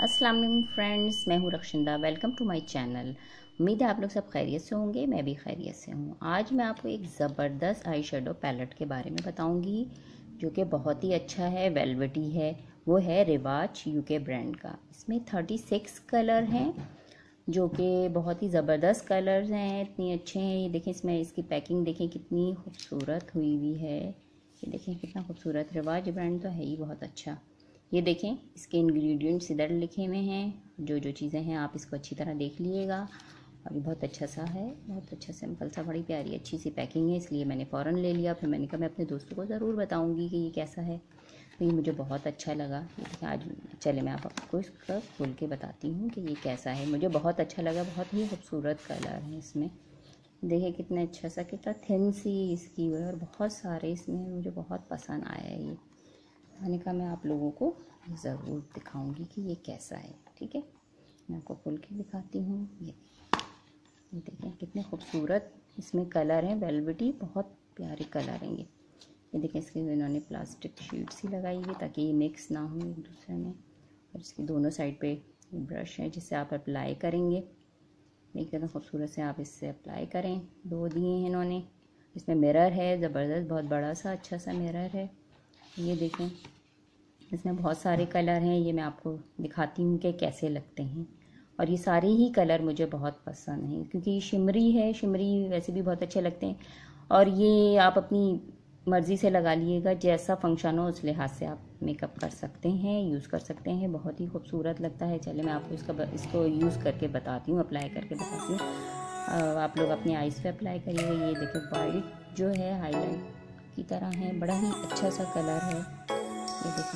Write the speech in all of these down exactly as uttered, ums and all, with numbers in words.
अस्सलाम वालेकुम फ्रेंड्स, मैं हूँ Rakshinda. Welcome to my channel. उम्मीद है आप लोग सब खैरियत से होंगे, मैं भी खैरियत से हूँ। आज मैं आपको एक ज़बरदस्त आई शेडो पैलेट के बारे में बताऊँगी जो कि बहुत ही अच्छा है, वेलवेटी है। वो है रिवाज यूके ब्रांड का। इसमें थर्टी सिक्स कलर हैं जो कि बहुत ही ज़बरदस्त कलर्स हैं, इतनी अच्छे हैं। ये देखें, इसमें इसकी पैकिंग देखें कितनी खूबसूरत हुई हुई है। ये देखें कितना खूबसूरत। रिवाज ब्रांड तो है ही बहुत अच्छा। ये देखें, इसके इंग्रेडिएंट्स इधर लिखे हुए हैं, जो जो चीज़ें हैं आप इसको अच्छी तरह देख लीजिएगा। और ये बहुत अच्छा सा है, बहुत अच्छा सिंपल सा, बड़ी प्यारी अच्छी सी पैकिंग है, इसलिए मैंने फ़ौरन ले लिया। फिर मैंने कहा मैं अपने दोस्तों को ज़रूर बताऊंगी कि ये कैसा है। तो ये मुझे बहुत अच्छा लगा। ये देखिए, आज चले मैं आपको इसका खोल के बताती हूँ कि ये कैसा है। मुझे बहुत अच्छा लगा, बहुत ही खूबसूरत कलर है इसमें। देखिए कितना अच्छा सा, कितना थिन सी इसकी है और बहुत सारे इसमें, मुझे बहुत पसंद आया है ये। मैंने कहा मैं आप लोगों को ज़रूर दिखाऊंगी कि ये कैसा है। ठीक है, मैं आपको खोल के दिखाती हूँ। ये ये देखें कितने खूबसूरत इसमें कलर हैं, वेलवेटी, बहुत प्यारे कलर हैं ये। ये देखें, इसके इन्होंने प्लास्टिक शीट्स ही लगाई है ताकि ये मिक्स ना हो एक दूसरे में। और इसकी दोनों साइड पे ब्रश है जिससे आप अप्लाई करेंगे। देखिए कितना खूबसूरत से आप इससे अप्लाई करें। दो दिए हैं इन्होंने। इसमें मिरर है, ज़बरदस्त, बहुत बड़ा सा अच्छा सा मिरर है। ये देखें, इसमें बहुत सारे कलर हैं। ये मैं आपको दिखाती हूँ कि कैसे लगते हैं। और ये सारे ही कलर मुझे बहुत पसंद हैं क्योंकि शिमरी है, शिमरी वैसे भी बहुत अच्छे लगते हैं। और ये आप अपनी मर्ज़ी से लगा लिएगा, जैसा फंक्शन हो उस लिहाज से आप मेकअप कर सकते हैं, यूज़ कर सकते हैं। बहुत ही खूबसूरत लगता है। चलिए मैं आपको इसका इसको यूज़ करके बताती हूँ, अप्लाई करके बताती हूँ। आप लोग अपनी आइज़ पे अप्लाई करिएगा। ये देखिए, वाइट जो है हाईलाइट की तरह है, बड़ा ही अच्छा सा कलर है। ये देखो,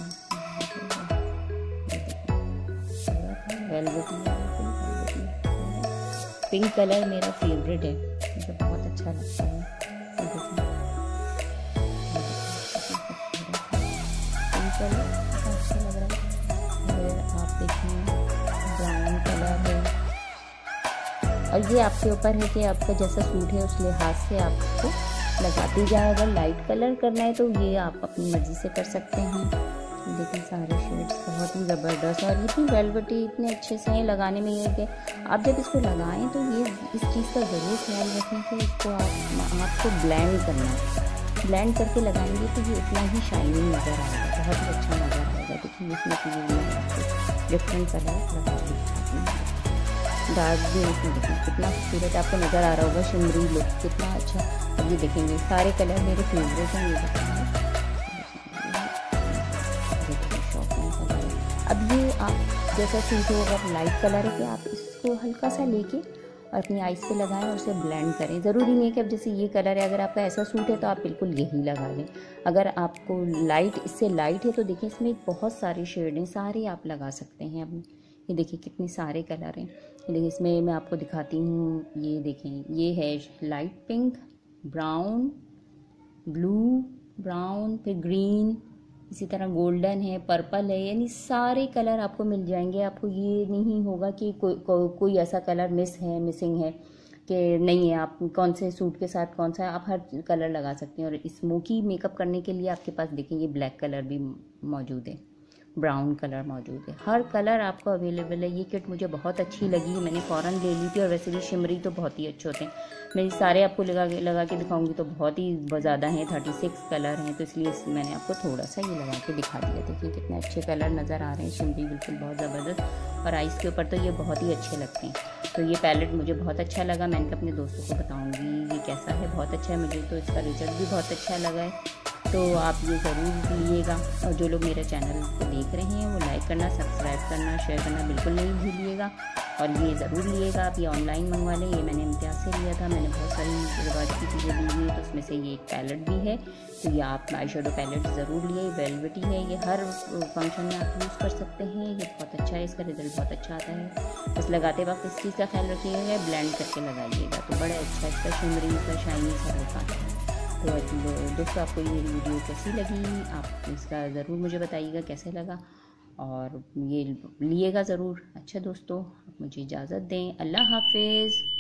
वेलवेटी पिंक कलर मेरा फेवरेट है, मुझे बहुत अच्छा लगता है। ये देखो, पिंक कलर अच्छा लग रहा है। फिर आप देखिए, ब्राउन कलर है। और ये आपके ऊपर है कि आपका जैसा सूट है उस लिहाज से आपको लगाती जाए। अगर लाइट कलर करना है तो ये आप अपनी मर्ज़ी से कर सकते हैं। देखिए सारे शेड्स बहुत ही ज़बरदस्त और इतनी वेलवेटी, इतने अच्छे से हैं लगाने में। ये कि आप जब इसको लगाएं तो ये इस चीज़ का ज़रूर ख्याल रखें कि इसको आप आपको ब्लेंड करना है। ब्लेंड करके लगाएंगे तो ये उतना ही शाइनिंग नज़र आएगा, बहुत ही अच्छा नज़र आएगा। देखिए इसमें तो ये डिफरेंट कलर लगा दिखाती हूँ। डार्क भी इसमें देखिए कितना खूबसूरत आपको नज़र आ रहा होगा, शिमरी लुक कितना अच्छा। अब ये देखेंगे सारे कलर मेरे फेवरेट हैं। ये देखेंगे, अब ये आप जैसा सूट हो, अगर लाइट कलर है कि आप इसको हल्का सा लेके और अपनी आइज़ पे लगाएं और उसे ब्लेंड करें। ज़रूरी नहीं है कि अब जैसे ये कलर है, अगर आपका ऐसा सूट है तो आप बिल्कुल यही लगा लें। अगर आपको लाइट, इससे लाइट है तो देखिए इसमें बहुत सारे शेड हैं, सारे आप लगा सकते हैं। अब ये देखिए कितने सारे कलर हैं। ये देखिए, इसमें मैं आपको दिखाती हूँ। ये देखें, ये है light pink, brown, blue, brown, फिर ग्रीन, इसी तरह गोल्डन है, पर्पल है, यानी सारे कलर आपको मिल जाएंगे। आपको ये नहीं होगा कि कोई को, कोई ऐसा कलर मिस है, मिसिंग है कि नहीं है। आप कौन से सूट के साथ कौन सा, आप हर कलर लगा सकते हैं। और स्मोकी मेकअप करने के लिए आपके पास देखेंगे ब्लैक कलर भी मौजूद है, ब्राउन कलर मौजूद है, हर कलर आपको अवेलेबल है। ये किट मुझे बहुत अच्छी लगी, मैंने फ़ौरन ले ली थी। और वैसे भी शिमरी तो बहुत ही अच्छे होते हैं। मैं सारे आपको लगा के लगा के दिखाऊंगी तो बहुत ही ज़्यादा हैं, थर्टी सिक्स कलर हैं, तो इसलिए मैंने आपको थोड़ा सा ये लगा के दिखा दिया। देखिए कितने अच्छे कलर नज़र आ रहे हैं, शिमरी बिल्कुल बहुत ज़बरदस्त। और आइज़ के ऊपर तो ये बहुत ही अच्छे लगते हैं। तो ये पैलेट मुझे बहुत अच्छा लगा। मैंने अपने दोस्तों को बताऊँगी ये कैसा है, बहुत अच्छा है। मुझे तो इसका रिजल्ट भी बहुत अच्छा लगा है। तो आप ये ज़रूर लीजिएगा। और जो लोग मेरे चैनल को देख रहे हैं वो लाइक करना, सब्सक्राइब करना, शेयर करना बिल्कुल नहीं भूलिएगा। और ये ज़रूर लिएगा आप, ये ऑनलाइन मंगवा लें। ये मैंने इम्तियाज़ से लिया था, मैंने बहुत सारी रिवाज की चीज़ें ली हुई है, तो उसमें से ये एक पैलेट भी है। तो ये आप आई शेडो पैलेट ज़रूर लिए, वेलवेटी है, ये हर फंक्शन में आप यूज़ कर सकते हैं। ये बहुत अच्छा है, इसका रिजल्ट बहुत अच्छा आता है। बस लगाते वक्त इस चीज़ का ख्याल रखिएगा, ब्लेंड करके लगाइएगा तो बड़ा अच्छा इसका शिमरी सा शाइनी सा लुक आता है। तो दोस्तों, आपको ये मेरी वीडियो कैसी लगी, आप इसका ज़रूर मुझे बताइएगा कैसे लगा। और ये लिएगा ज़रूर। अच्छा दोस्तों, मुझे इजाज़त दें, अल्लाह हाफिज़।